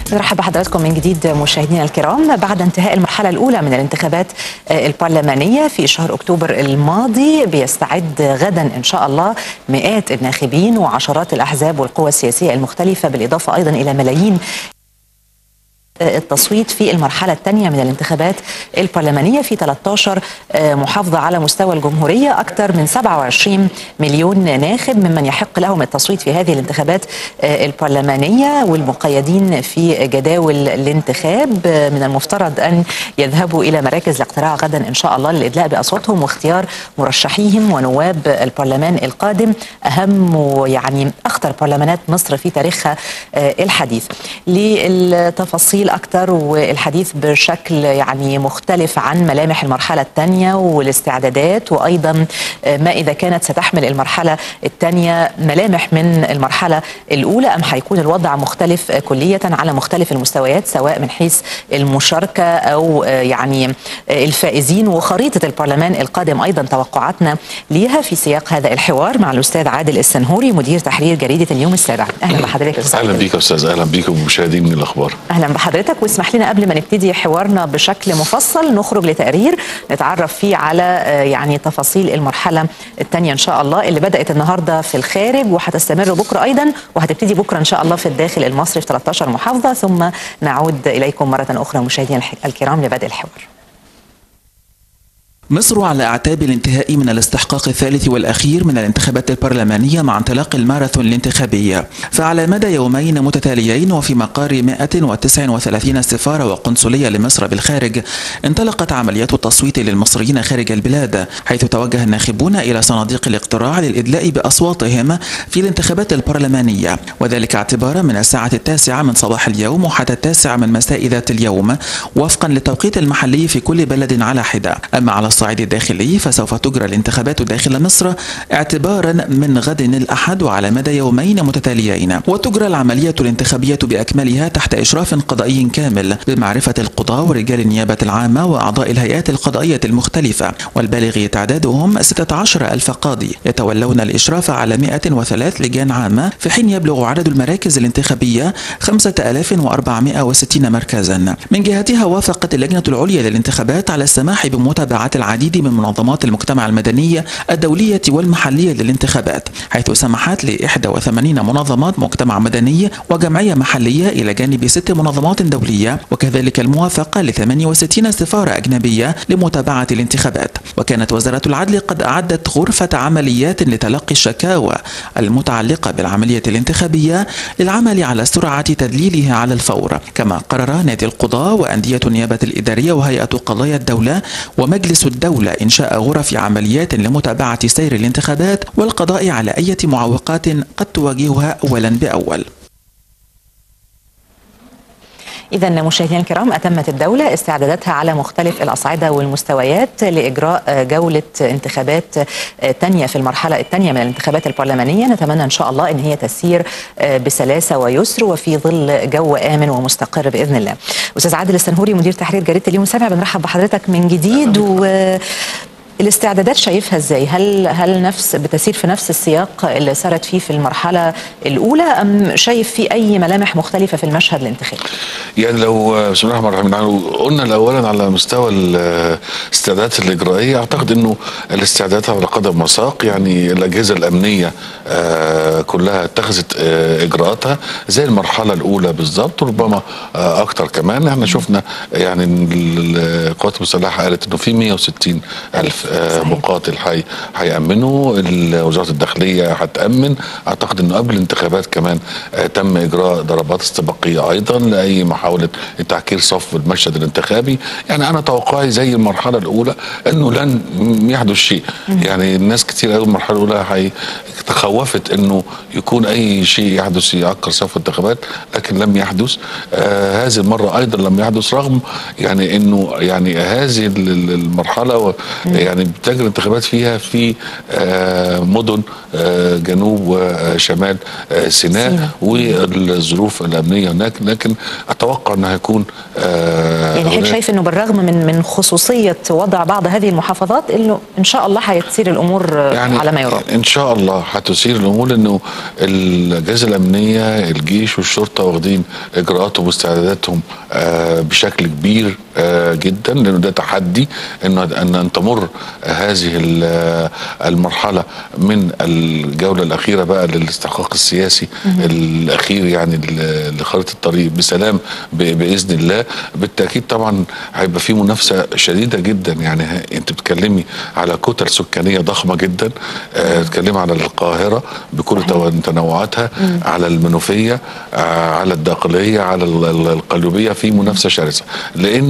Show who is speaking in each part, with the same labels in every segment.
Speaker 1: نرحب بحضراتكم من جديد مشاهدينا الكرام. بعد انتهاء المرحلة الأولى من الانتخابات البرلمانية في شهر أكتوبر الماضي، بيستعد غدا إن شاء الله مئات الناخبين وعشرات الأحزاب والقوى السياسية المختلفة، بالإضافة أيضا إلى ملايين التصويت في المرحلة الثانية من الانتخابات البرلمانية في 13 محافظة على مستوى الجمهورية. أكثر من 27 مليون ناخب ممن يحق لهم التصويت في هذه الانتخابات البرلمانية والمقيدين في جداول الانتخاب من المفترض أن يذهبوا إلى مراكز الاقتراع غدا إن شاء الله للإدلاء بأصواتهم واختيار مرشحيهم ونواب البرلمان القادم، أهم ويعني أخطر برلمانات مصر في تاريخها الحديث. للتفاصيل أكثر والحديث بشكل يعني مختلف عن ملامح المرحلة الثانية والاستعدادات، وأيضا ما إذا كانت ستحمل المرحلة الثانية ملامح من المرحلة الأولى أم حيكون الوضع مختلف كلية على مختلف المستويات، سواء من حيث المشاركة أو يعني الفائزين وخريطة البرلمان القادم. أيضا توقعاتنا ليها في سياق هذا الحوار مع الأستاذ عادل السنهوري مدير تحرير جريدة اليوم السابع. أهلا بحضرتك أستاذ.
Speaker 2: أهلا بيك أستاذ. أهلا بيكم مشاهدين من الأخبار.
Speaker 1: أهلا بحضرتك. واسمح لنا قبل ما نبتدي حوارنا بشكل مفصل نخرج لتقرير نتعرف فيه على يعني تفاصيل المرحلة الثانية إن شاء الله اللي بدأت النهاردة في الخارج وهتستمر بكرة أيضا، وهتبتدي بكرة إن شاء الله في الداخل المصري في 13 محافظة. ثم نعود إليكم مرة أخرى مشاهدينا الكرام لبدء الحوار.
Speaker 3: مصر على أعتاب الانتهاء من الاستحقاق الثالث والأخير من الانتخابات البرلمانية مع انطلاق الماراثون الانتخابي. فعلى مدى يومين متتاليين وفي مقار 139 سفارة وقنصلية لمصر بالخارج انطلقت عمليات التصويت للمصريين خارج البلاد، حيث توجه الناخبون إلى صناديق الاقتراع للإدلاء بأصواتهم في الانتخابات البرلمانية، وذلك اعتبارا من الساعة 9 من صباح اليوم وحتى 9 من مساء ذات اليوم وفقا للتوقيت المحلي في كل بلد على حدة. أما على الصعيد الداخلي فسوف تجرى الانتخابات داخل مصر اعتبارا من غد الأحد وعلى مدى يومين متتاليين، وتجرى العملية الانتخابية بأكملها تحت إشراف قضائي كامل بمعرفة القضاة ورجال النيابة العامة وأعضاء الهيئات القضائية المختلفة، والبالغ تعدادهم 16,000 قاضي يتولون الإشراف على 103 لجان عامة، في حين يبلغ عدد المراكز الانتخابية 5,460 مركزا. من جهتها وافقت اللجنة العليا للانتخابات على السماح بمتابعة العديد من منظمات المجتمع المدني الدولية والمحلية للانتخابات، حيث سمحت ل 81 منظمات مجتمع مدني وجمعية محلية إلى جانب 6 منظمات دولية، وكذلك الموافقة ل 68 سفارة أجنبية لمتابعة الانتخابات. وكانت وزارة العدل قد أعدت غرفة عمليات لتلقي الشكاوى المتعلقة بالعملية الانتخابية للعمل على سرعة تدليلها على الفور. كما قرر نادي القضاة وأندية النيابة الإدارية وهيئة قضايا الدولة ومجلس الدولة إنشاء غرف عمليات لمتابعة سير الانتخابات والقضاء على أي معوقات قد تواجهها أولا بأول.
Speaker 1: إذا مشاهدينا الكرام، أتمت الدولة استعداداتها على مختلف الأصعدة والمستويات لإجراء جولة انتخابات تانية في المرحلة الثانية من الانتخابات البرلمانية. نتمنى إن شاء الله إن هي تسير بسلاسة ويسر وفي ظل جو آمن ومستقر بإذن الله. أستاذ عادل السنهوري مدير تحرير جريدة اليوم السابع، بنرحب بحضرتك من جديد. الاستعدادات شايفها ازاي؟ هل بتسير في نفس السياق اللي سارت فيه في المرحله الاولى ام شايف في اي ملامح مختلفه في المشهد الانتخابي؟
Speaker 2: يعني لو بسم الله الرحمن الرحيم قلنا اولا على مستوى الاستعدادات الاجرائيه، اعتقد انه الاستعدادات على قدم وساق. يعني الاجهزه الامنيه كلها اتخذت اجراءاتها زي المرحله الاولى بالضبط، ربما اكتر كمان. احنا شفنا يعني القوات المسلحه قالت انه في 160,000 مقاتل هيأمنوا، وزارة الداخلية هتأمن. أعتقد أنه قبل الانتخابات كمان تم إجراء ضربات استباقية أيضا لأي محاولة لتعكير صف المشهد الانتخابي. يعني أنا توقعي زي المرحلة الأولى أنه لن يحدث شيء. يعني الناس كتير قوي المرحلة الأولى تخوفت أنه يكون أي شيء يحدث يعكر صف الانتخابات، لكن لم يحدث. هذه المرة أيضا لم يحدث، رغم يعني أنه يعني هذه المرحلة يعني يعني بتجري انتخابات فيها في مدن جنوب وشمال سيناء والظروف الامنيه هناك، لكن اتوقع انه هيكون
Speaker 1: يعني حضرتك شايف انه بالرغم من خصوصيه وضع بعض هذه المحافظات انه ان شاء الله هتسير الامور يعني على ما يرام؟
Speaker 2: ان شاء الله هتسير الامور، لانه الاجهزه الامنيه الجيش والشرطه واخدين اجراءاتهم واستعداداتهم بشكل كبير جدا، لانه ده تحدي ان تمر هذه المرحله من الجوله الاخيره بقى للاستحقاق السياسي الاخير يعني لخارطه الطريق بسلام باذن الله. بالتاكيد طبعا هيبقى في منافسه شديده جدا، يعني انت بتتكلمي على كتل سكانيه ضخمه جدا، بتتكلمي على القاهره بكل تنوعاتها، على المنوفيه، على الداقليه، على القليوبيه، في منافسه شرسه، لان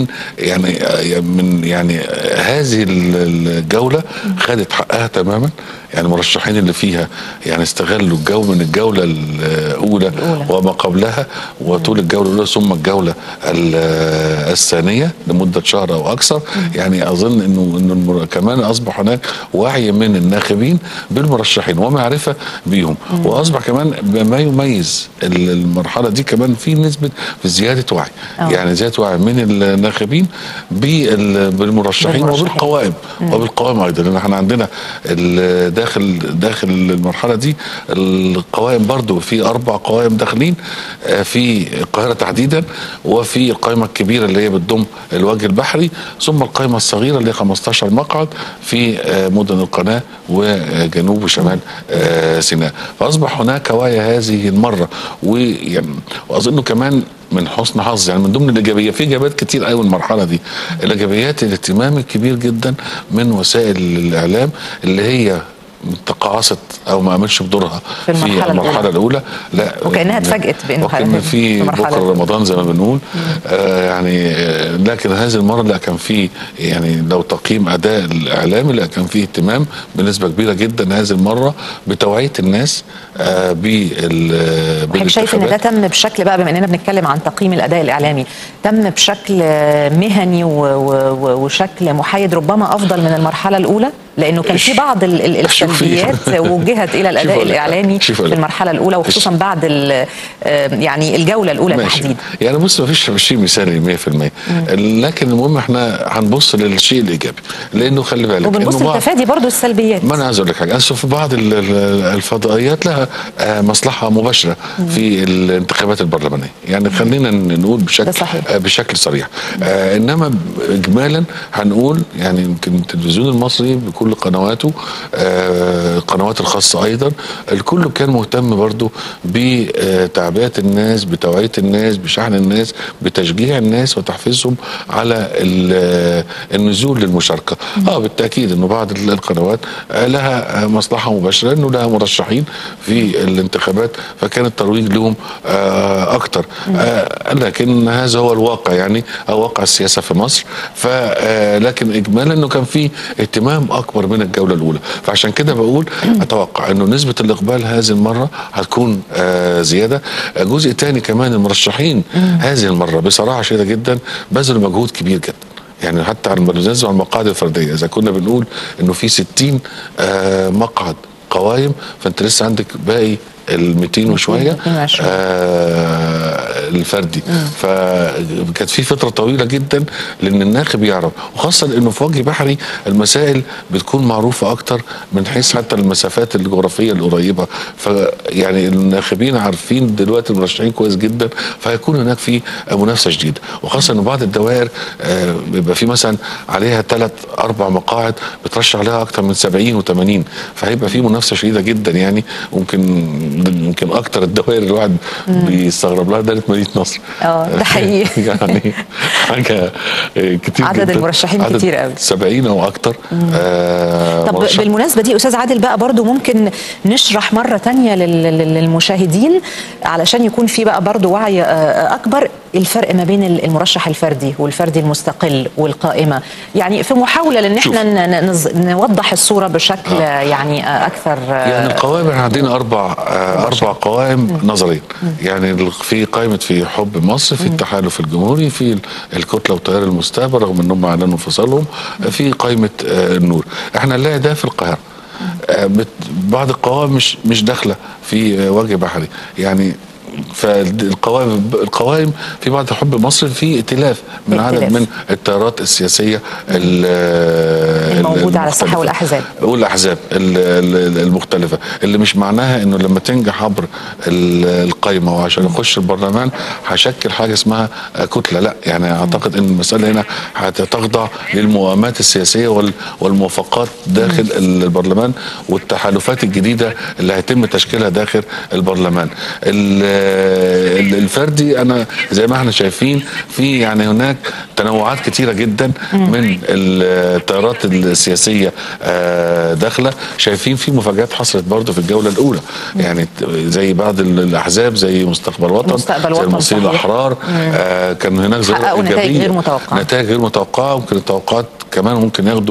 Speaker 2: يعني هذه الجوله خدت حقها تماما. يعني المرشحين اللي فيها يعني استغلوا الجو من الجوله الاولى وما قبلها وطول الجوله الاولى ثم الجوله الثانيه لمده شهر او اكثر. يعني اظن انه كمان اصبح هناك وعي من الناخبين بالمرشحين ومعرفه بيهم، واصبح كمان ما يميز المرحله دي كمان في نسبه في زياده وعي، يعني زياده وعي من الناخبين بالمرشحين وبالقوائم ايضا، لان احنا عندنا داخل المرحله دي القوائم برضو في 4 قوائم داخلين في القاهره تحديدا، وفي القائمه الكبيره اللي هي بتضم الوجه البحري، ثم القائمه الصغيره اللي هي 15 مقعد في مدن القناه وجنوب وشمال سيناء. فاصبح هناك وعي هذه المره، واظن كمان من حسن حظ يعني من ضمن الايجابيه، في ايجابيات كتير قوي المرحله دي. الايجابيات الاهتمام الكبير جدا من وسائل الاعلام اللي هي تقاعست او ما عملتش بدورها في المرحله الاولى. لا
Speaker 1: وكانها اتفاجئت بانه
Speaker 2: في بكره رمضان زي ما بنقول. يعني لكن هذه المره لا، كان في يعني لو تقييم اداء الاعلامي لا كان في اهتمام بنسبه كبيره جدا هذه المره بتوعيه الناس
Speaker 1: بالانتخابات. شايف ان ده تم بشكل بقى، بما اننا بنتكلم عن تقييم الاداء الاعلامي، تم بشكل مهني وشكل محايد ربما افضل من المرحله الاولى؟ لانه كان في بعض السلبيات وجهت الى الاداء الاعلامي في المرحله الاولى، وخصوصا بعد يعني الجوله الاولى تحديدا.
Speaker 2: يعني بص، ما فيش شيء مثالي 100%، لكن المهم احنا هنبص للشيء الايجابي، لانه خلي بالك
Speaker 1: وبنبص لتفادي برضه السلبيات.
Speaker 2: ما انا عايز اقول لك حاجه، في بعض الفضائيات لها مصلحه مباشره في الانتخابات البرلمانيه، يعني خلينا نقول بشكل صريح. انما اجمالا هنقول يعني يمكن التلفزيون المصري بكل قنواته، القنوات الخاصه ايضا، الكل كان مهتم برضو بتعبئه الناس، بتوعيه الناس، بشحن الناس، بتشجيع الناس وتحفيزهم على النزول للمشاركه. بالتاكيد انه بعض القنوات لها مصلحه مباشره انه لها مرشحين في الانتخابات، فكان الترويج لهم اكتر. لكن هذا هو الواقع، يعني او واقع السياسه في مصر. لكن اجمالا انه كان في اهتمام اكبر من الجوله الاولى، فعشان كده بقول اتوقع انه نسبه الاقبال هذه المره هتكون زياده. جزء تاني كمان، المرشحين هذه المره بصراحه شديده جدا بذلوا مجهود كبير جدا، يعني حتى على المقاعد الفرديه، اذا كنا بنقول انه في 60 مقعد قوائم، فانت لسه عندك باقي ال 200 وشويه الفردي. فكانت في فتره طويله جدا لان الناخب يعرف، وخاصه انه في وجه بحري المسائل بتكون معروفه اكتر من حيث حتى المسافات الجغرافيه القريبه، فيعني الناخبين عارفين دلوقتي المرشحين كويس جدا، فهيكون هناك في منافسه شديده، وخاصه ان بعض الدوائر بيبقى في مثلا عليها 3-4 مقاعد بترشح عليها اكتر من 70 و80، فهيبقى في منافسه شديده جدا. يعني يمكن اكتر الدوائر الواحد بيستغرب لها دائره مدينه نصر.
Speaker 1: ده حقيقي.
Speaker 2: يعني حاجه كتير
Speaker 1: عدد
Speaker 2: جدا،
Speaker 1: المرشحين كتير قوي،
Speaker 2: 70 او اكتر.
Speaker 1: طب بالمناسبه دي استاذ عادل بقى برضو ممكن نشرح مره تانية للمشاهدين علشان يكون في بقى برضو وعي اكبر، الفرق ما بين المرشح الفردي والفردي المستقل والقائمه، يعني في محاوله لان احنا نوضح الصوره بشكل يعني اكثر.
Speaker 2: يعني القوائم احنا عندنا اربع قوائم نظريا، يعني في قائمه في حب مصر، في التحالف الجمهوري، في الكتله وتيار المستقبل رغم انهم اعلنوا انفصالهم، في قائمه النور. احنا نلاقي ده في القاهره. بعض القوائم مش داخله في وجه بحري يعني. فالقوائم في بعض حب مصر في ائتلاف من عدد من التيارات السياسيه
Speaker 1: الموجوده على الساحه
Speaker 2: والاحزاب المختلفه، اللي مش معناها انه لما تنجح عبر القايمه وعشان يخش البرلمان هشكل حاجه اسمها كتله، لا يعني اعتقد ان المساله هنا هتخضع للموائمات السياسيه والموافقات داخل البرلمان والتحالفات الجديده اللي هيتم تشكيلها داخل البرلمان. الفردي انا زي ما احنا شايفين في يعني هناك تنوعات كتيره جدا من التيارات السياسيه داخله. شايفين في مفاجآت حصلت برضه في الجوله الاولى يعني، زي بعض الاحزاب زي مستقبل وطن، زي المصريين الاحرار، كان هناك
Speaker 1: حققوا نتائج غير متوقعه،
Speaker 2: نتائج غير متوقعه، وممكن التوقعات كمان ممكن ياخدوا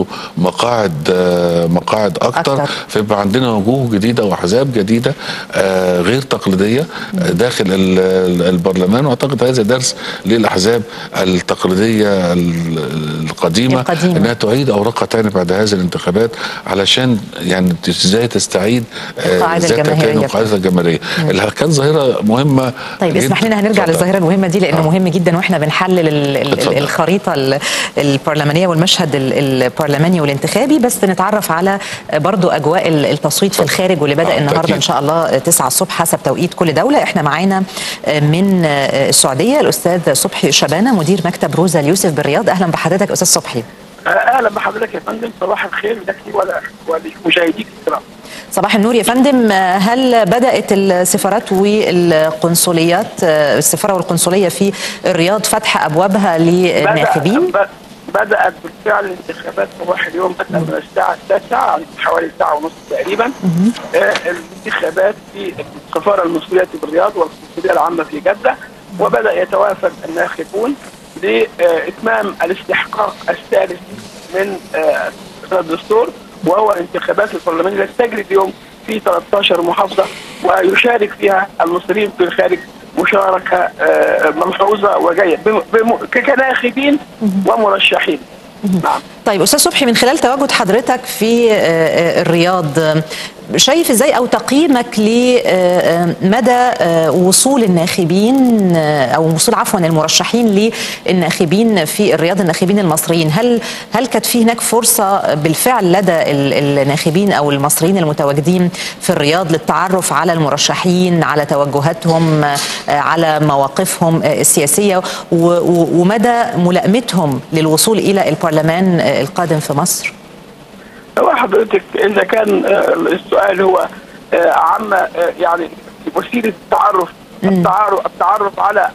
Speaker 2: مقاعد اكتر. فيبقى عندنا وجوه جديده واحزاب جديده غير تقليديه داخل البرلمان. واعتقد هذا درس للاحزاب التقليديه القديمه انها تعيد اوراقها تاني بعد هذه الانتخابات علشان يعني ازاي تستعيد قاعدتها الجماهيريه اللي كانت ظاهره مهمه.
Speaker 1: طيب اسمح لنا هنرجع للظاهره المهمه دي لانه مهم جدا واحنا بنحلل الخريطه البرلمانيه والمشهد البرلماني والانتخابي، بس نتعرف على برضو اجواء التصويت في الخارج واللي بدا النهارده ان شاء الله 9 الصبح حسب توقيت كل دوله. احنا معانا من السعوديه الاستاذ صبحي شبانه مدير مكتب روزا اليوسف بالرياض. اهلا بحضرتك استاذ صبحي.
Speaker 4: اهلا بحضرتك يا فندم، صباح الخير لك ولمشاهديك الكرام.
Speaker 1: صباح النور يا فندم. هل بدات السفارات والقنصليات، السفاره والقنصليه في الرياض فتح ابوابها للناخبين؟
Speaker 4: بدأت بالفعل الانتخابات صباح اليوم، بدأت من الساعة 9 حوالي ساعة ونص تقريبا. الانتخابات في السفارة المصرية بالرياض والقنصلية العامة في جدة، وبدأ يتوافد الناخبون لإتمام الاستحقاق الثالث من الدستور، وهو الانتخابات البرلمانية التي تجري اليوم في 13 محافظة، ويشارك فيها المصريين في الخارج مشاركة ملحوظة وجيدة كناخبين ومرشحين.
Speaker 1: نعم. طيب أستاذ صبحي، من خلال تواجد حضرتك في الرياض شايف ازاي او تقييمك لمدى وصول الناخبين او وصول المرشحين للناخبين في الرياض، الناخبين المصريين؟ هل كانت في هناك فرصه بالفعل لدى الناخبين او المصريين المتواجدين في الرياض للتعرف على المرشحين، على توجهاتهم، على مواقفهم السياسيه، ومدى ملائمتهم للوصول الى البرلمان القادم في مصر؟
Speaker 4: هو حضرتك إذا كان السؤال هو عما يعني وسيلة التعرف على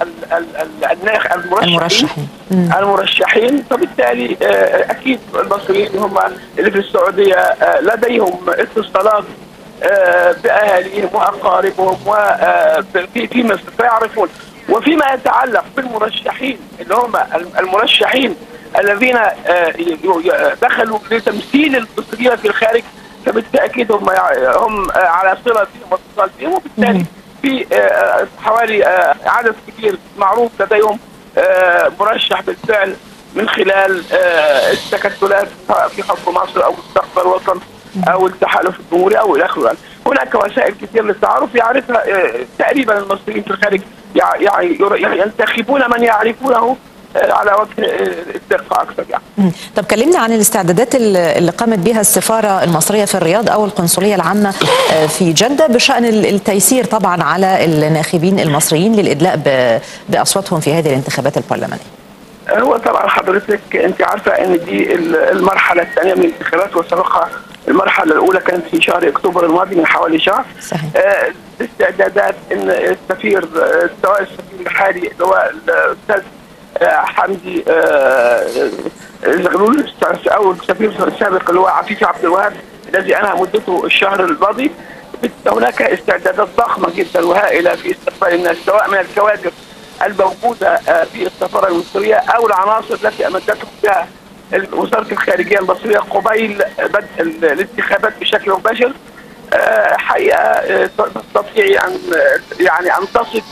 Speaker 4: المرشحين، فبالتالي أكيد المصريين هم اللي في السعودية لديهم اتصالات بأهاليهم وأقاربهم وفي مصر فيعرفون. وفيما يتعلق بالمرشحين اللي هم المرشحين الذين دخلوا لتمثيل المصريين في الخارج، فبالتأكيد هم على صلة بهم واتصال بهم، وبالتالي في حوالي عدد كبير معروف لديهم مرشح بالفعل من خلال التكتلات في حكم مصر او مستقبل وطن او التحالف الجمهوري او الى اخره. هناك وسائل كثير للتعرف يعرفها تقريبا المصريين في الخارج، ينتخبون من يعرفونه على وجه الدقة أكثر يعني.
Speaker 1: طب كلمنا عن الاستعدادات اللي قامت بها السفارة المصرية في الرياض أو القنصلية العامة في جدة بشأن التيسير طبعا على الناخبين المصريين للإدلاء بأصواتهم في هذه الانتخابات البرلمانية.
Speaker 4: هو طبعا حضرتك أنت عارفة أن دي المرحلة الثانية من الانتخابات، وسبقها المرحلة الأولى كانت في شهر أكتوبر الماضي من حوالي شهر.
Speaker 1: صحيح.
Speaker 4: الاستعدادات أن السفير سواء السفير الحالي اللي هو الأستاذ حمدي زغلول او السفير السابق اللي هو عفيفي عبد الوهاب الذي انهى مدته الشهر الماضي، هناك استعدادات ضخمه جدا وهائله في استقبال الناس سواء من الكوادر الموجوده في السفاره المصريه او العناصر التي امدتهم بها وزاره الخارجيه المصريه قبيل بدء الانتخابات بشكل مباشر. حقيقه تستطيع يعني ان تصفي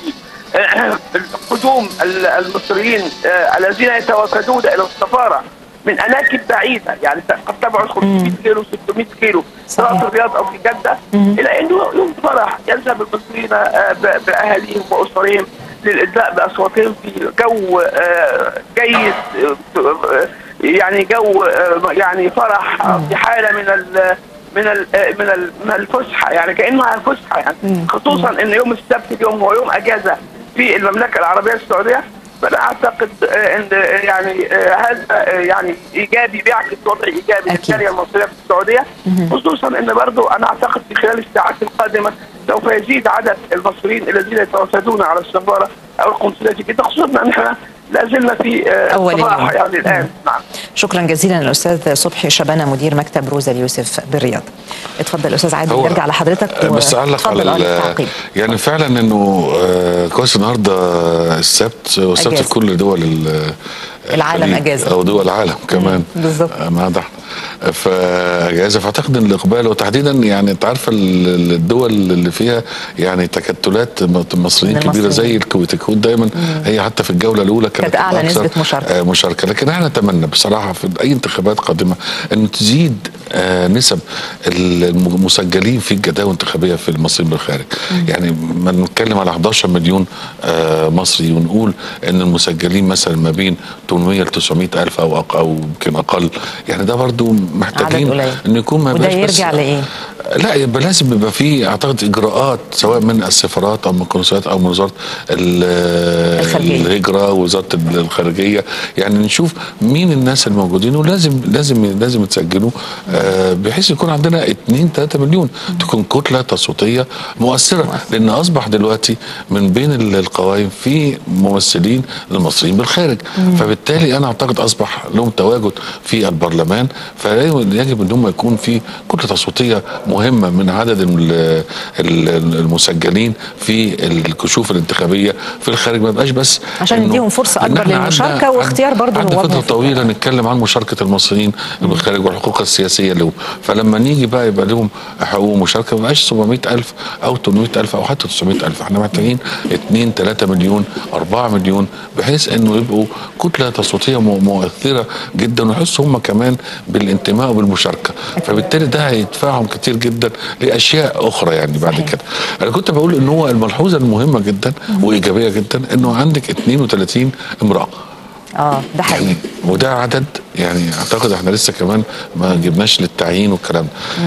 Speaker 4: قدوم المصريين الذين يتوافدون الى السفاره من اماكن بعيده، يعني قد تبعد 500 كيلو 600 كيلو سواء في الرياض او في جده، الى انه يوم فرح يذهب المصريين باهاليهم واسرهم للادلاء باصواتهم في جو جيد، يعني جو يعني فرح، في حاله من الفسحه، يعني كانها فسحه، يعني خصوصا ان يوم السبت اليوم هو يوم اجازه في المملكه العربيه السعوديه. فانا اعتقد ان يعني هذا يعني ايجابي، بيعكس وضع ايجابي للجاليه المصريه في السعوديه، خصوصا ان برضو انا اعتقد في خلال الساعات القادمه سوف يزيد عدد المصريين الذين يتوافدون على السفاره او القنصليه في جده، خصوصا ان احنا لا زلنا في الصباح يعني الان. نعم.
Speaker 1: شكرا جزيلا الاستاذ صبحي شبانه مدير مكتب روزا اليوسف بالرياض. اتفضل استاذ عادل، نرجع لحضرتك.
Speaker 2: بس اعلق على يعني فعلا انه كويس النهارده السبت، والسبت في كل دول
Speaker 1: العالم اجازه
Speaker 2: او دول العالم كمان
Speaker 1: بالظبط
Speaker 2: ما عدا فاجازه. فاعتقد ان الاقبال، وتحديدا يعني انت عارفه الدول اللي فيها يعني تكتلات مصريين كبيره زي الكويت. الكويت دايما هي حتى في الجوله الاولى كانت
Speaker 1: اعلى نسبه
Speaker 2: مشاركه. لكن احنا نتمنى بصراحه في اي انتخابات قادمه ان تزيد نسب المسجلين في الجداول الانتخابيه في المصريين بالخارج. يعني ما نتكلم على 11 مليون مصري ونقول ان المسجلين مثلا ما بين 800 ل 900 الف او يمكن اقل، يعني ده برضو محتاجين ان يكون ما
Speaker 1: يبقاش. وده يرجع لايه؟
Speaker 2: لا يبقى لازم يبقى في اعتقد اجراءات سواء من السفارات او من القنصليات او من وزاره الهجره ووزاره الخارجيه، يعني نشوف مين الناس الموجودين ولازم يتسجلوا بحيث يكون عندنا 2-3 مليون تكون كتله تصويتيه مؤثره، لان اصبح دلوقتي من بين القوائم في ممثلين للمصريين بالخارج، فبالتالي انا اعتقد اصبح لهم تواجد في البرلمان، فيجب ان هم يكون في كتله تصويتيه مهمه من عدد المسجلين في الكشوف الانتخابيه في الخارج، ما يبقاش بس
Speaker 1: عشان نديهم فرصه اكبر للمشاركه واختيار برضه
Speaker 2: نواب. فتره طويله نتكلم عن مشاركه المصريين بالخارج والحقوق السياسيه لهم، فلما نيجي بقى يبقى لهم حقوق مشاركه ما يبقاش 700,000 او 800,000 او حتى 900,000. احنا محتاجين 2-3 مليون 4 مليون بحيث انه يبقوا كتله تصويتيه مؤثره جدا ويحسوا هم كمان بالانتماء وبالمشاركه، فبالتالي ده هيدفعهم كتير جدا لاشياء اخرى. يعني بعد كده انا كنت بقول ان هو الملحوظه المهمه جدا وايجابيه جدا انه عندك 32 امراه.
Speaker 1: ده حقيقي
Speaker 2: يعني وده عدد يعني اعتقد احنا لسه كمان ما جبناش للتعيين والكلام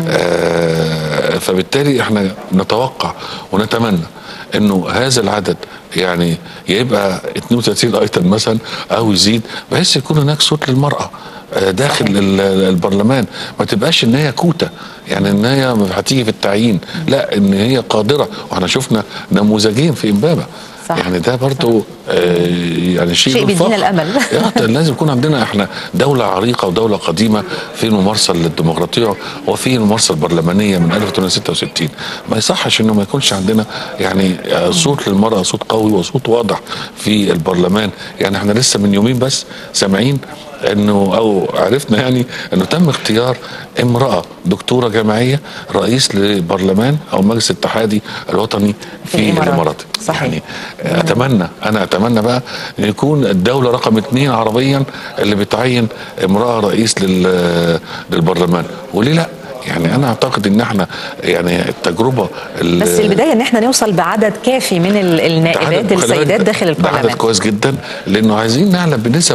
Speaker 2: ده. فبالتالي احنا نتوقع ونتمنى انه هذا العدد يعني يبقى 32 ايتم مثلا او يزيد، بحيث يكون هناك صوت للمراه داخل البرلمان، ما تبقاش ان هي كوتا، يعني ان هي هتيجي في التعيين، لا ان هي قادره. واحنا شفنا نموذجين في امبابه، يعني ده برضو يعني شيء
Speaker 1: بيدينا الامل.
Speaker 2: لازم يكون عندنا احنا دوله عريقه ودوله قديمه في الممارسه الديمقراطيه وفي الممارسه البرلمانيه من 1866. ما يصحش انه ما يكونش عندنا يعني صوت للمراه، صوت قوي وصوت واضح في البرلمان. يعني احنا لسه من يومين بس سامعين انه او عرفنا يعني انه تم اختيار امراه دكتوره جامعيه رئيس للبرلمان او المجلس الاتحادي الوطني في الامارات.
Speaker 1: صحيح.
Speaker 2: يعني اتمنى بقى ان يكون الدوله رقم 2 عربيا اللي بتعين امراه رئيس للبرلمان، وليه لا؟ يعني انا اعتقد ان احنا يعني التجربه
Speaker 1: بس البدايه ان احنا نوصل بعدد كافي من النائبات السيدات داخل البرلمان.
Speaker 2: ده عدد كويس جدا، لانه عايزين نعلى بنسب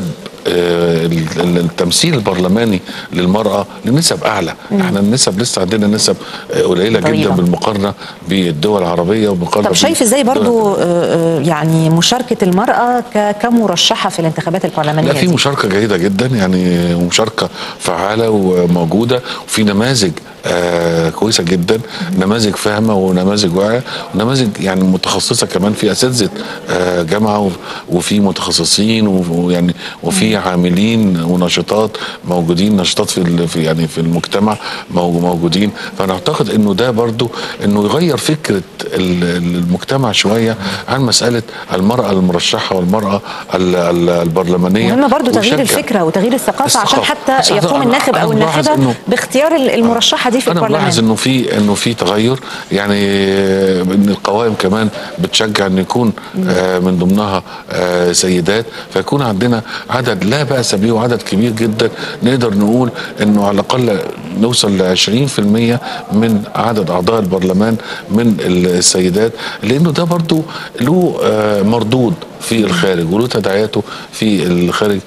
Speaker 2: التمثيل البرلماني للمرأة لنسب أعلى. احنا النسب لسه عندنا نسب قليلة جدا بالمقارنة بالدول العربية ومقارنة.
Speaker 1: طب شايف ازاي برضو يعني مشاركة المرأة كمرشحة في الانتخابات البرلمانية؟
Speaker 2: لا، في مشاركة جيدة جدا، يعني مشاركة فعالة وموجودة، وفي نماذج كويسة جدا، نماذج فاهمة ونماذج واعية ونماذج يعني متخصصة كمان، في أساتذة جامعة وفي متخصصين ويعني وفي عاملين ونشاطات موجودين، نشاطات في يعني في المجتمع موجودين. فانا اعتقد انه ده برضو انه يغير فكره المجتمع شويه عن مساله المراه المرشحه والمراه البرلمانيه.
Speaker 1: مهم برضو تغيير الفكره وتغيير الثقافه عشان حتى يقوم الناخب او الناخبه باختيار المرشحه دي دي في البرلمان.
Speaker 2: انا ملاحظ انه في تغير، يعني ان القوائم كمان بتشجع ان يكون من ضمنها سيدات، فيكون عندنا عدد لا باس به وعدد كبير جدا، نقدر نقول انه على الاقل نوصل ل 20% من عدد اعضاء البرلمان من السيدات، لانه ده برضو له مردود في الخارج وله تداعياته في الخارج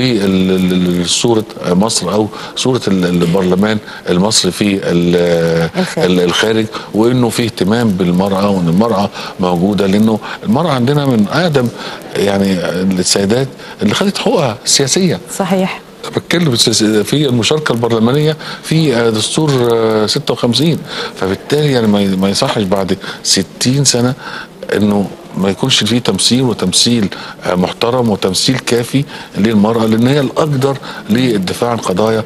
Speaker 2: لصورة مصر او صورة البرلمان المصري في الخارج، وانه في اهتمام بالمرأة وان المرأة موجودة، لانه المرأة عندنا من اقدم يعني السيدات اللي خدت حقوقها السياسية.
Speaker 1: صحيح.
Speaker 2: بتكلم في المشاركة البرلمانية في دستور 56، فبالتالي يعني ما يصحش بعد 60 سنة انه ما يكونش فيه تمثيل وتمثيل محترم وتمثيل كافي للمرأة، لأن هي الأقدر للدفاع عن قضايا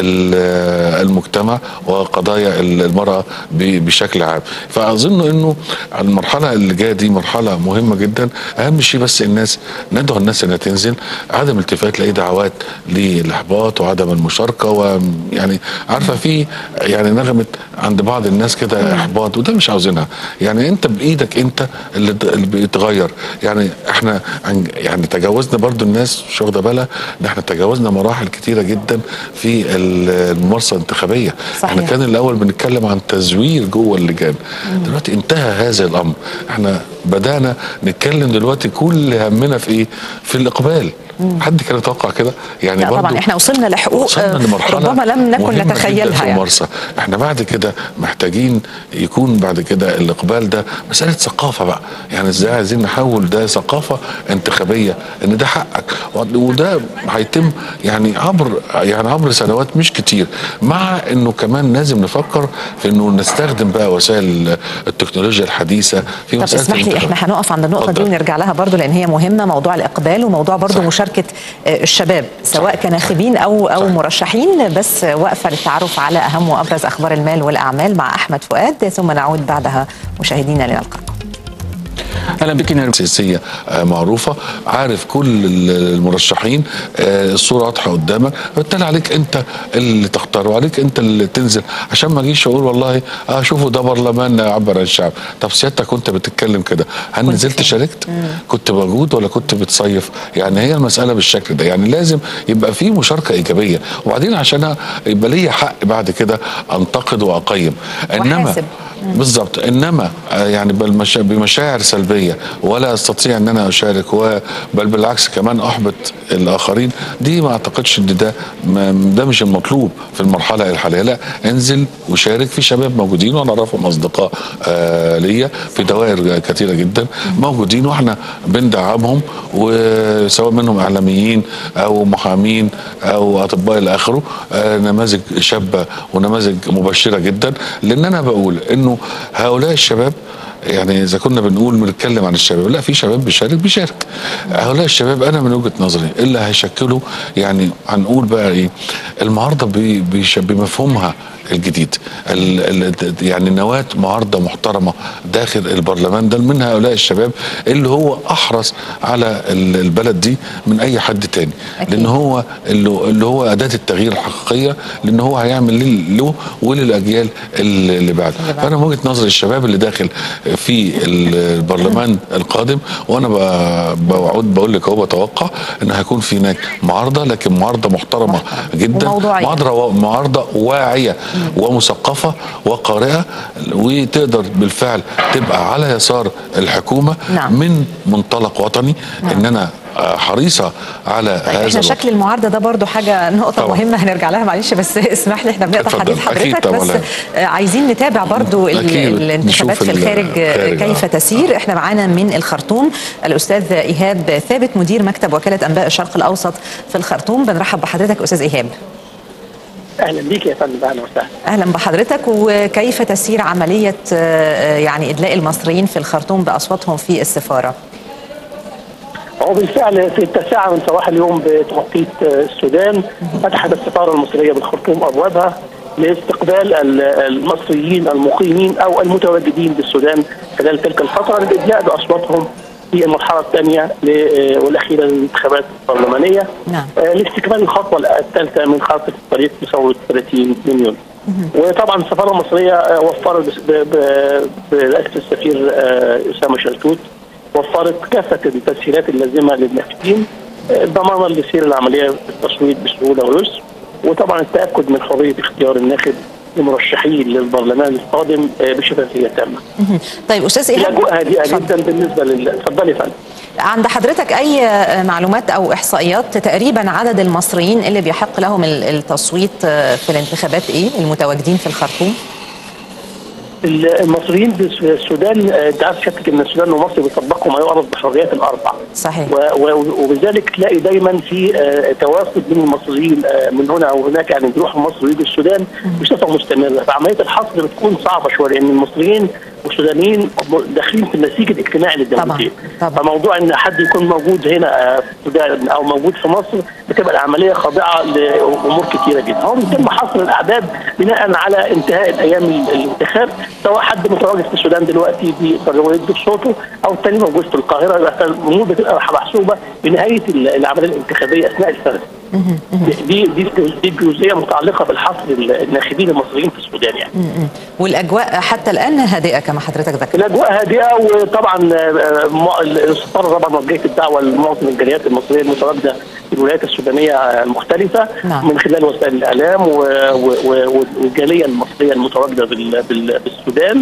Speaker 2: المجتمع وقضايا المرأة بشكل عام. فأظن أنه المرحلة اللي جاية دي مرحلة مهمة جدا. أهم شيء بس ندعو الناس أنها تنزل، عدم التفات لأي دعوات للإحباط وعدم المشاركة، ويعني عارفة في يعني نغمة عند بعض الناس كده إحباط، وده مش عاوزينها. يعني أنت بإيدك أنت اللي بيتغير. يعني احنا يعني تجاوزنا برضو، الناس مش واخده بالها ان احنا تجاوزنا مراحل كتيره جدا في الممارسه الانتخابيه.
Speaker 1: صحيح.
Speaker 2: احنا كان الاول بنتكلم عن تزوير جوه اللجان، دلوقتي انتهى هذا الامر. احنا بدانا نتكلم دلوقتي كل همنا في ايه؟ في الاقبال. حد كان يتوقع كده؟ يعني برضو
Speaker 1: طبعا احنا وصلنا لحقوق ربما لم نكن نتخيلها.
Speaker 2: في الممارسه احنا بعد كده محتاجين يكون بعد كده الاقبال ده مساله ثقافه بقى. يعني ازاي عايزين نحول ده ثقافه انتخابيه، ان ده حقك، وده هيتم يعني عبر سنوات مش كتير، مع انه كمان لازم نفكر في انه نستخدم بقى وسائل التكنولوجيا الحديثه في مساله.
Speaker 1: طب اسمح لي، احنا هنقف عند النقطه دي ونرجع لها برضو، لان هي مهمه، موضوع الاقبال وموضوع برضو مشاركه الشباب سواء كناخبين او مرشحين. بس وقفه للتعرف على اهم وابرز اخبار المال والاعمال مع احمد فؤاد، ثم نعود بعدها مشاهدينا لنلقاكم.
Speaker 2: اهلا بك. سياسيه معروفه، عارف كل المرشحين، الصوره واضحه قدامك، بالتالي عليك انت اللي تختار وعليك انت اللي تنزل، عشان ما اجيش اقول والله شوفوا ده برلمان يعبر عن الشعب. طب سيادتك كنت بتتكلم كده، هل نزلت شاركت؟ كنت موجود ولا كنت بتصيف؟ يعني هي المساله بالشكل ده. يعني لازم يبقى في مشاركه ايجابيه، وبعدين عشان يبقى ليا حق بعد كده انتقد واقيم. انما بالظبط، انما يعني بمشاعر سلبيه ولا استطيع ان انا اشارك، بل بالعكس كمان احبط الاخرين، دي ما اعتقدش ان ده مش المطلوب في المرحله الحاليه. لا، انزل وشارك. في شباب موجودين وانا اعرفهم اصدقاء ليا في دوائر كثيره جدا موجودين، واحنا بندعمهم، وسواء منهم اعلاميين او محامين او اطباء الى اخره، نماذج شابه ونماذج مبشره جدا. لان انا بقول انه هؤلاء الشباب، يعني اذا كنا بنتكلم عن الشباب، لا، في شباب بيشارك. هؤلاء الشباب انا من وجهه نظري اللي هيشكلوا، يعني هنقول بقى ايه، المعارضه بمفهومها الجديد، يعني نواة معارضه محترمه داخل البرلمان ده من هؤلاء الشباب، اللي هو احرص على البلد دي من اي حد تاني. لان هو اللي هو اداه التغيير الحقيقيه، لان هو هيعمل له وللاجيال اللي بعد. فانا من وجهه نظري الشباب اللي داخل في البرلمان القادم، وانا بقول لك اهو بتوقع ان هيكون في هناك معارضه، لكن معارضه محترمه جدا، معارضه واعيه ومثقفه وقارئه، وتقدر بالفعل تبقى على يسار الحكومه. نعم. من منطلق وطني. نعم. ان انا حريصه على هذا.
Speaker 1: احنا شكل المعارضه ده برضو نقطه طبعا مهمه هنرجع لها، معلش بس اسمح لي، احنا بنقطع حديث حضرتك، بس عايزين نتابع برضو الانتخابات في الخارج كيف تسير. احنا معانا من الخرطوم الاستاذ ايهاب ثابت، مدير مكتب وكاله انباء الشرق الاوسط في الخرطوم. بنرحب بحضرتك استاذ ايهاب.
Speaker 5: اهلا بيك يا فندم. اهلا وسهلا.
Speaker 1: اهلا بحضرتك. وكيف تسير عمليه يعني ادلاء المصريين في الخرطوم باصواتهم في السفاره؟
Speaker 5: هو بالفعل في 9 من صباح اليوم بتوقيت السودان فتحت السفاره المصريه بالخرطوم ابوابها لاستقبال المصريين المقيمين او المتواجدين بالسودان خلال تلك الفتره للادلاء باصواتهم في المرحله الثانيه والاخيره للانتخابات البرلمانيه. نعم. لاستكمال الخطوه الثالثه من خطه الطريق لثوره 30 من يونيو. وطبعا السفاره المصريه وفرت برئاسه السفير اسامه شلتوت، وفرت كافه التسهيلات اللازمه للناخبين ضمانا لسير العمليه التصويت بسهوله ويسر، وطبعا التاكد من حريه اختيار الناخب المرشحين للبرلمان القادم بشفافيه تامه.
Speaker 1: طيب استاذ ايهاب،
Speaker 5: الاجواء هادئه جدا بالنسبه اتفضلي يا فندم.
Speaker 1: عند حضرتك اي معلومات او احصائيات تقريبا عدد المصريين اللي بيحق لهم التصويت في الانتخابات ايه المتواجدين في الخرطوم؟
Speaker 5: المصريين في السودان، انت عارف شكلك ان السودان ومصر بيطبقوا ما يعرف بحريات الاربع.
Speaker 1: صحيح.
Speaker 5: وبذلك تلاقي دايما في توافد من المصريين من هنا او هناك، يعني بيروحوا مصر ويجوا السودان بصفه مستمره، فعمليه الحصر بتكون صعبه شويه لان المصريين والسودانيين داخلين في النسيج الاجتماعي للدولتين. فموضوع ان حد يكون موجود هنا في السودان او موجود في مصر بتبقى العمليه خاضعه لامور كثيره جدا. هو بيتم حصر الاعداد بناء على انتهاء الايام الانتخاب، سواء حد متواجد في السودان دلوقتي بيقدر يدي صوته او الثاني موجود في القاهره، يبقى الامور بتبقى محسوبه بنهايه العمليه الانتخابيه اثناء الفرز. دي جزئيه متعلقه بالحصر الناخبين المصريين في السودان يعني.
Speaker 1: والاجواء حتى الان هادئه كما حضرتك ذكرت.
Speaker 5: الاجواء هادئه، وطبعا السفاره طبعا وجهت الدعوه لمعظم الجاليات المصريه المتواجده في الولايات السودانيه المختلفه. نعم. من خلال وسائل الاعلام والجاليه المصريه المتواجده بالسودان،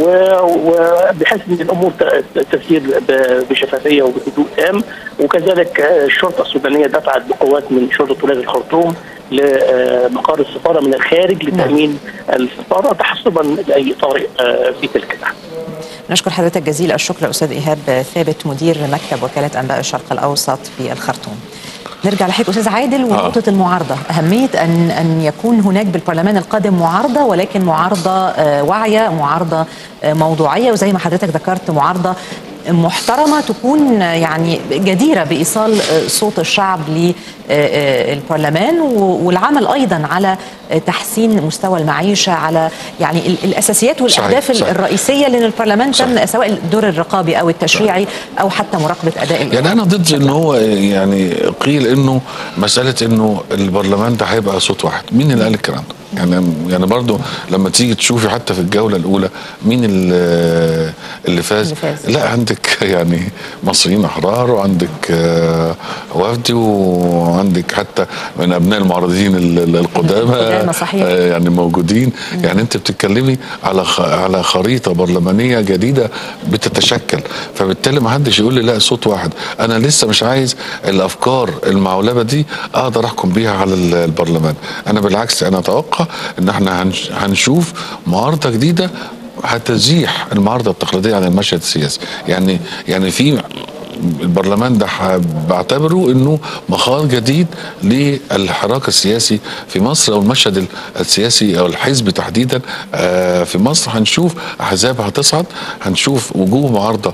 Speaker 5: وبحيث ان الامور تسير بشفافيه وبهدوء تام. وكذلك الشرطه السودانيه دفعت بقوات من شرطه ولايه الخرطوم لمقر السفاره من الخارج لتامين السفاره تحسبا لاي طارئ في تلك اللحظه.
Speaker 1: نشكر حضرتك جزيل الشكر استاذ ايهاب ثابت مدير مكتب وكاله انباء الشرق الاوسط في الخرطوم. نرجع لحضرتك استاذ عادل ونقطه المعارضه، اهميه ان يكون هناك بالبرلمان القادم معارضه، ولكن معارضه واعيه، معارضه موضوعيه، وزي ما حضرتك ذكرت معارضه محترمة تكون يعني جديرة بإيصال صوت الشعب للبرلمان، والعمل أيضا على تحسين مستوى المعيشة، على يعني الأساسيات والأهداف الرئيسية لأن البرلمان تم سواء الدور الرقابي أو التشريعي أو حتى مراقبة أداء
Speaker 2: يعني أنا ضد إن هو يعني قيل إنه مسألة إنه البرلمان ده هيبقى صوت واحد. مين اللي قال الكلام ده؟ يعني برضو لما تيجي تشوفي حتى في الجولة الأولى مين اللي فاز. لا، عندك يعني مصريين أحرار، وعندك وفدي، وعندك حتى من أبناء المعارضين القدامى يعني موجودين. يعني أنت بتتكلمي على خريطة برلمانية جديدة بتتشكل، فبالتالي ما حدش يقول لي لا صوت واحد. أنا لسه مش عايز الأفكار المعولبة دي أقدر أحكم بيها على البرلمان. أنا بالعكس، أنا أتوقع ان احنا هنشوف معارضه جديده هتزيح المعارضه التقليديه عن المشهد السياسي. يعني في البرلمان ده بعتبره انه مخاض جديد للحراك السياسي في مصر، او المشهد السياسي او الحزب تحديدا في مصر. هنشوف احزاب هتصعد، هنشوف وجوه معارضه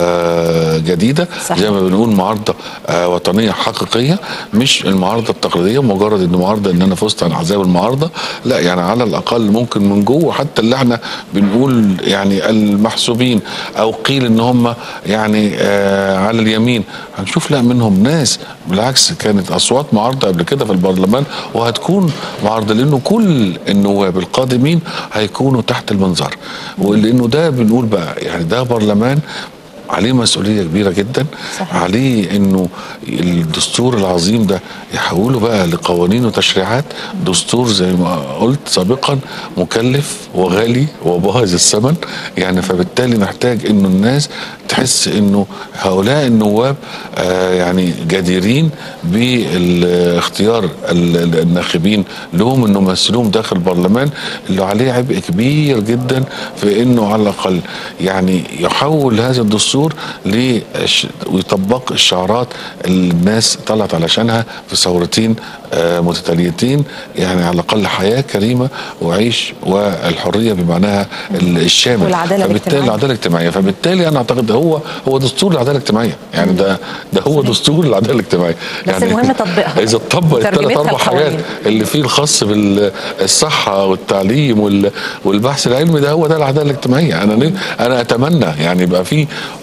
Speaker 2: جديده. صحيح. زي ما بنقول معارضه وطنيه حقيقيه، مش المعارضه التقليديه مجرد ان معارضه ان انا فزت عن احزاب المعارضه. لا، يعني على الاقل ممكن من جوه حتى اللي احنا بنقول يعني المحسوبين او قيل ان هم يعني على اليمين، هنشوف لا منهم ناس بالعكس كانت اصوات معارضه قبل كده في البرلمان وهتكون معارضه، لانه كل النواب القادمين هيكونوا تحت المنظر. ولانه ده بنقول بقى يعني ده برلمان عليه مسؤوليه كبيره جدا. صحيح. عليه انه الدستور العظيم ده يحوله بقى لقوانين وتشريعات. دستور زي ما قلت سابقا مكلف وغالي وباهظ الثمن، يعني فبالتالي محتاج انه الناس تحس انه هؤلاء النواب يعني جديرين باختيار الناخبين لهم انه يمثلوهم داخل البرلمان، اللي عليه عبء كبير جدا في انه على الاقل يعني يحول هذا الدستور ويطبق الشعارات اللي الناس طلعت علشانها في ثورتين متتاليتين، يعني على الاقل حياه كريمه وعيش والحريه بمعناها الشامل، فبالتالي العداله الاجتماعيه. فبالتالي انا اعتقد هو دستور العداله الاجتماعيه، يعني ده هو دستور العداله الاجتماعيه.
Speaker 1: بس يعني المهم تطبيقها.
Speaker 2: اذا اتطبق الثلاث اربع حاجات اللي فيه الخاص بالصحه والتعليم والبحث العلمي، ده هو ده العداله الاجتماعيه. انا اتمنى يعني يبقى فيه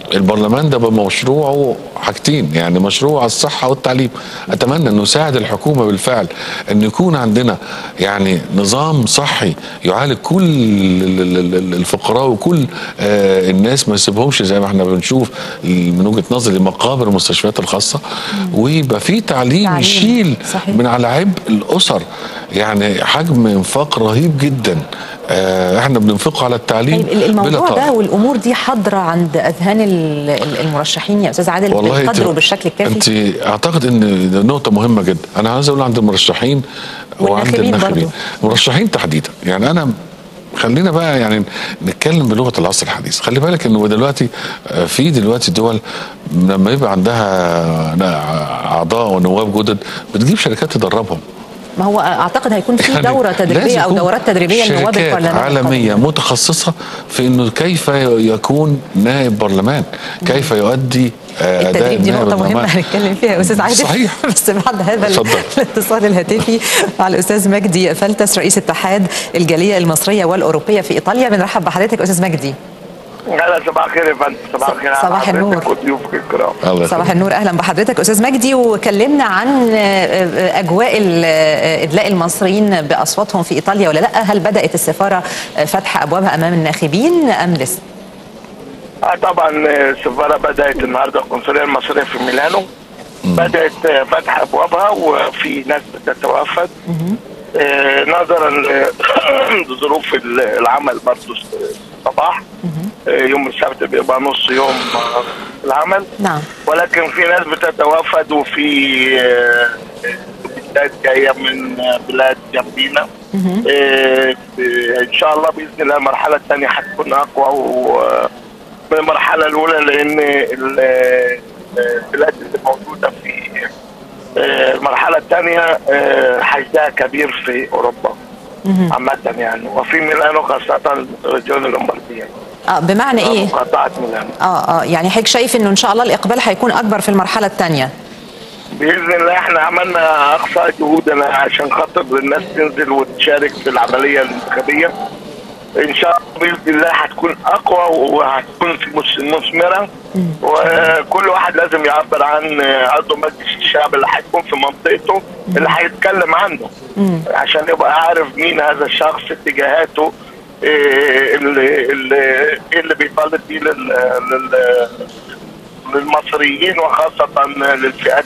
Speaker 2: البرلمان ده بمشروعه حاجتين، يعني مشروع الصحة والتعليم. أتمنى أنه يساعد الحكومة بالفعل أن يكون عندنا يعني نظام صحي يعالج كل الفقراء وكل الناس، ما يسيبهمش زي ما احنا بنشوف من وجهة نظري مقابر المستشفيات الخاصة، ويبقى في تعليم يشيل
Speaker 1: صحيح.
Speaker 2: من على عبء الأسر. يعني حجم انفاق رهيب جدا احنا بننفقه على التعليم.
Speaker 1: طيب الموضوع ده والامور دي حاضره عند اذهان المرشحين يا استاذ عادل بيقدروا بالشكل الكافي؟
Speaker 2: انت اعتقد ان نقطه مهمه جدا. انا عايز اقول عند المرشحين وعند الناخبين، المرشحين تحديدا. يعني انا خلينا بقى يعني نتكلم بلغه العصر الحديث. خلي بالك انه دلوقتي في دول لما يبقى عندها اعضاء ونواب جدد بتجيب شركات تدربهم.
Speaker 1: ما هو اعتقد هيكون في دوره تدريبيه او دورات تدريبيه لنواب البرلمان
Speaker 2: عالميه متخصصه في انه كيف يكون نائب برلمان، كيف يؤدي
Speaker 1: التدريب. دي نقطه مهمه هنتكلم فيها يا استاذ عادل.
Speaker 2: صحيح.
Speaker 1: بس بعد هذا الاتصال الهاتفي مع الاستاذ مجدي فلتس رئيس اتحاد الجاليه المصريه والاوروبيه في ايطاليا. بنرحب بحضرتك استاذ مجدي.
Speaker 4: اهلا، صباح الخير يا فندم. صباح الخير.
Speaker 1: صباح النور.
Speaker 4: وضيوفك الكرام.
Speaker 1: صباح النور، اهلا بحضرتك استاذ مجدي. وكلمنا عن اجواء ادلاء المصريين باصواتهم في ايطاليا ولا لا؟ هل بدات السفاره فتح ابوابها امام الناخبين ام لسه؟
Speaker 4: طبعا السفاره بدات النهارده، القنصليه المصريه في ميلانو بدات فتح ابوابها وفي ناس بتتوافد نظرا لظروف العمل. برضه الصباح يوم السبت بيبقى نص يوم العمل.
Speaker 1: نعم.
Speaker 4: ولكن في ناس بتتوافد وفي بلاد جايه من بلاد جنبينا. ان شاء الله باذن الله المرحله الثانيه هتكون اقوى من المرحله الاولى، لان البلاد اللي موجوده في المرحله الثانيه حجمها كبير في اوروبا عامه يعني، وفي ميلانو خاصه ريجون اللومبارديا.
Speaker 1: بمعنى ايه؟
Speaker 4: مقاطعه ميلانو.
Speaker 1: يعني حضرتك شايف انه ان شاء الله الاقبال هيكون اكبر في المرحله الثانيه؟
Speaker 4: باذن الله احنا عملنا اقصى جهودنا عشان خاطر الناس تنزل وتشارك في العمليه الانتخابيه. ان شاء الله باذن الله هتكون اقوى وهتكون مثمره، وكل واحد لازم يعبر عن عضو مجلس الشعب اللي هيكون في منطقته اللي هيتكلم عنه، عشان يبقى عارف مين هذا الشخص، اتجاهاته اللي بيطالب بيه للمصريين وخاصه للفئات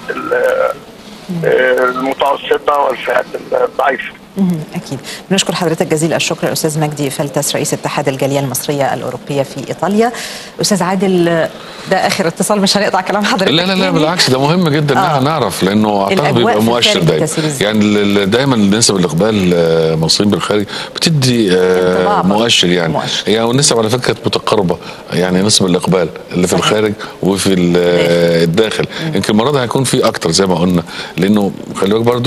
Speaker 4: المتوسطه والفئات الضعيفه.
Speaker 1: أكيد. بنشكر حضرتك جزيل الشكر الأستاذ مجدي فلتس رئيس اتحاد الجالية المصرية الأوروبية في إيطاليا. أستاذ عادل، ده آخر اتصال، مش هنقطع كلام حضرتك.
Speaker 2: لا بالعكس، ده مهم جدا ان احنا نعرف، لأنه أعتقد بيبقى مؤشر دايما. يعني دايما نسب الإقبال المصريين بالخارج بتدي مؤشر يعني. يعني النسب على فكرة متقاربة، يعني نسب الإقبال اللي في الخارج وفي الداخل. يمكن المرة دي هيكون في أكتر زي ما قلنا، لأنه خلي بالك برضه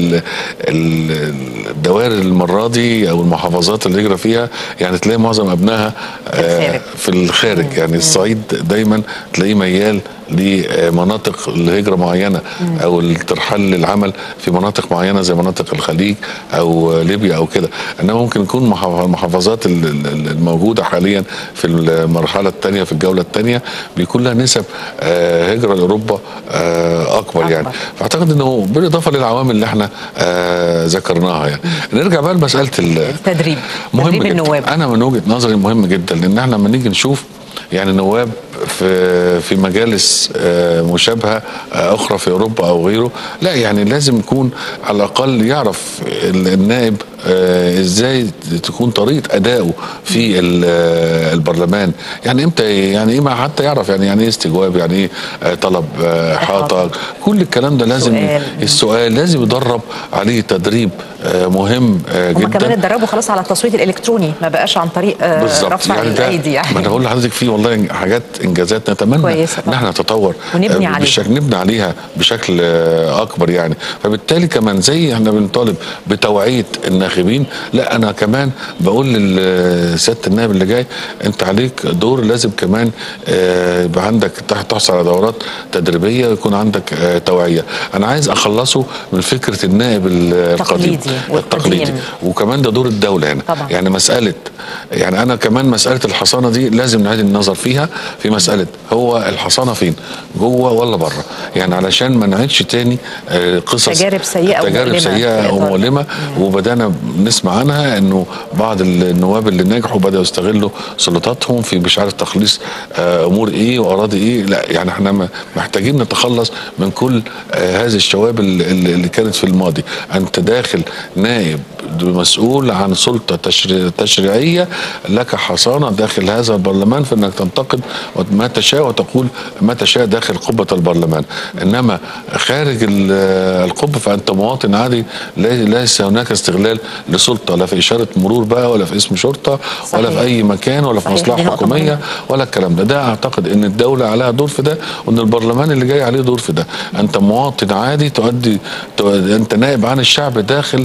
Speaker 2: الدوائر المرة دي او المحافظات اللي يجرى فيها يعني تلاقي معظم ابنائها في الخارج. يعني الصعيد دايما تلاقيه ميال لمناطق الهجرة معينة او الترحال للعمل في مناطق معينة زي مناطق الخليج او ليبيا او كده. انما ممكن يكون المحافظات الموجودة حاليا في المرحلة الثانية في الجولة الثانية بيكون لها نسب هجرة لاوروبا اكبر يعني. فاعتقد انه بالاضافة للعوامل اللي احنا ذكرناها يعني. نرجع بقى لمسألة
Speaker 1: التدريب.
Speaker 2: مهم
Speaker 1: تدريب
Speaker 2: جدا.
Speaker 1: النواب
Speaker 2: انا من وجهة نظري مهم جدا، لان احنا لما نيجي نشوف يعني نواب في مجالس مشابهة أخرى في أوروبا أو غيره، لا يعني لازم يكون على الأقل يعرف النائب ازاي تكون طريقه ادائه في البرلمان. يعني امتى، يعني ايه، حتى يعرف يعني ايه استجواب، يعني ايه طلب احاطه، كل الكلام ده لازم السؤال لازم يدرب عليه تدريب مهم جدا.
Speaker 1: هم كمان اتدربوا خلاص على التصويت الالكتروني، ما بقاش عن طريق رفع يعني الايدي يعني.
Speaker 2: ما انا بقول لحضرتك في والله حاجات انجازات نتمنى ان احنا نتطور
Speaker 1: ونبني عليها،
Speaker 2: نبني عليها بشكل اكبر يعني. فبالتالي كمان زي احنا بنطالب بتوعيه الناخبين، لا انا كمان بقول لسياده النائب اللي جاي انت عليك دور، لازم كمان يبقى عندك تحصل على دورات تدريبيه ويكون عندك توعيه. انا عايز اخلصه من فكره النائب القديم التقليدي. وكمان ده دور الدوله هنا
Speaker 1: طبعا.
Speaker 2: يعني مساله، يعني انا كمان مساله الحصانه دي لازم نعيد النظر فيها، في مساله هو الحصانه فين، جوه ولا بره، يعني علشان ما نعيدش تاني قصص
Speaker 1: تجارب سيئه
Speaker 2: ومؤلمه. وبدانا نسمع عنها انه بعض النواب اللي نجحوا بداوا يستغلوا سلطاتهم في مش عارف تخليص امور ايه واراضي ايه. لا يعني احنا محتاجين نتخلص من كل هذه الشوائب اللي كانت في الماضي. انت داخل نائب مسؤول عن سلطه تشريعيه، لك حصانه داخل هذا البرلمان في انك تنتقد ما تشاء وتقول ما تشاء داخل قبه البرلمان، انما خارج القبه فانت مواطن عادي، ليس هناك استغلال لسلطه، لا في اشاره مرور بقى ولا في اسم شرطه ولا في اي مكان ولا في مصلحه حكوميه ولا الكلام ده. اعتقد ان الدوله عليها دور في ده، وان البرلمان اللي جاي عليه دور في ده. انت مواطن عادي انت نائب عن الشعب داخل،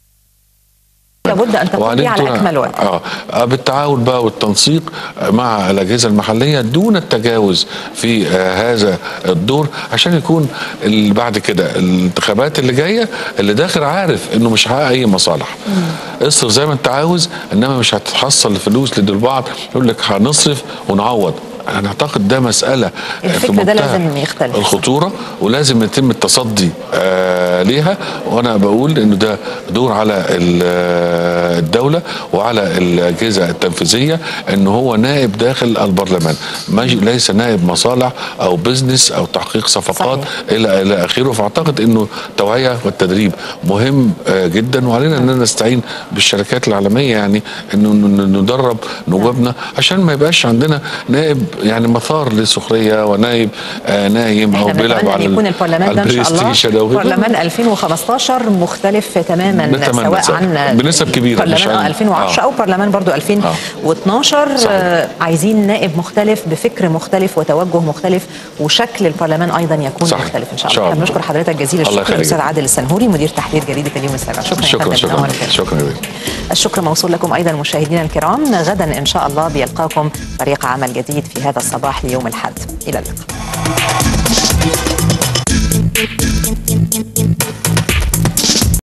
Speaker 1: لابد ان تقوم بيه على اكمل وجه.
Speaker 2: بالتعاون بقى والتنسيق مع الاجهزه المحليه دون التجاوز في هذا الدور، عشان يكون بعد كده الانتخابات اللي جايه اللي داخل عارف انه مش هيحقق اي مصالح. اصرف زي ما انت عاوز، انما مش هتحصل فلوس للبعض يقول لك هنصرف ونعوض. أنا أعتقد ده مسألة في منتهى الخطورة، ولازم يتم التصدي ليها. وأنا بقول إنه ده دور على الدولة وعلى الأجهزة التنفيذية، إنه هو نائب داخل البرلمان، ليس نائب مصالح أو بزنس أو تحقيق صفقات إلى آخره. فأعتقد إنه التوعية والتدريب مهم جدا، وعلينا إننا نستعين بالشركات العالمية، يعني إنه ندرب نوابنا عشان ما يبقاش عندنا نائب يعني مثار للسخريه ونايب نايم او بيلعب على
Speaker 1: يكون البرلمان ده ان شاء الله برلمان 2015 مختلف تماما، سواء عن
Speaker 2: بنسب كبيره
Speaker 1: برلمان 2010 او برلمان برضو 2012. عايزين نائب مختلف بفكر مختلف وتوجه مختلف، وشكل البرلمان ايضا يكون مختلف ان شاء الله. بنشكر حضرتك جزيل الشكر الاستاذ عادل السنهوري، مدير تحرير جريده اليوم السابع.
Speaker 2: شكرا.
Speaker 1: الشكر موصول لكم ايضا مشاهدينا الكرام. غدا ان شاء الله بيلقاكم فريق عمل جديد في هذا الصباح ليوم الأحد. إلى اللقاء.